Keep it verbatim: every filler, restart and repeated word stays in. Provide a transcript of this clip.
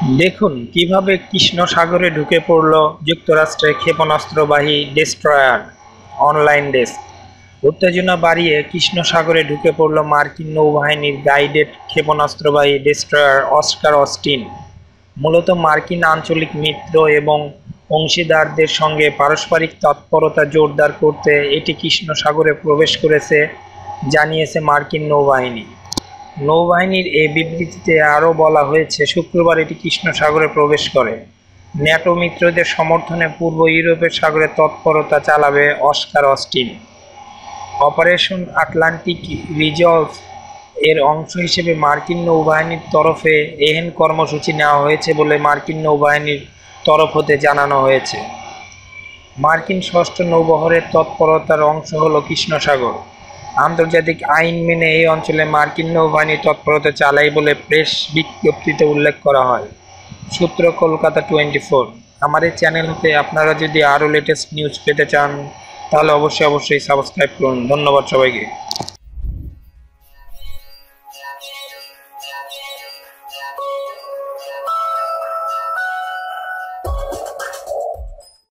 দেখুন কিভাবে কৃষ্ণ সাগরে ঢুকে পড়ল যুক্তরাষ্ট্রের ক্ষেপণাস্ত্রবাহী ডেস্ট্রয়ার। Online desk. উত্তেজনা বাড়িয়ে কৃষ্ণ সাগরে ঢুকে পড়ল মার্কিন নৌবাহিনীর গাইডেড ক্ষেপণাস্ত্রবাহী ডেস্ট্রয়ার অস্কার অস্টিন। মূলত মার্কিন আঞ্চলিক মিত্র এবং অংশীদারদের সঙ্গে পারস্পরিক তৎপরতা জোরদার করতে এটি কৃষ্ণ সাগরে প্রবেশ করেছে, জানিয়েছে মার্কিন নৌবাহিনী। নৌবাহিনীর এই বিবৃতিতে আরও বলা হয়েছে, শুক্রবার এটি কৃষ্ণ সাগরে প্রবেশ করে ন্যাটো মিত্রদের সমর্থনে পূর্ব ইউরোপের সাগরে তৎপরতা চালাবে Oscar Austin. Operation Atlantic resolve এর অংশ হিসেবে মার্কিন নৌবাহিনীর তরফে এহেন কর্মসূচি নেওয়া হয়েছে বলে মার্কিন নৌবাহিনীর তরফ হতে জানানো হয়েছে। মার্কিন ষষ্ঠ নৌবহরের তৎপরতার অংশ হল কৃষ্ণ সাগর। আন্তর্জাতিক আইন মেনে এই অঞ্চলে মার্কিন নৌবাহিনী তৎপরতা চালায় বলে প্রেস বিজ্ঞপ্তিতে উল্লেখ করা হয়। সূত্র কলকাতা টোয়েন্টি ফোর। আমার এই চ্যানেল হতে আপনারা যদি আরও লেটেস্ট নিউজ পেতে চান তাহলে অবশ্যই অবশ্যই সাবস্ক্রাইব করুন। ধন্যবাদ সবাইকে।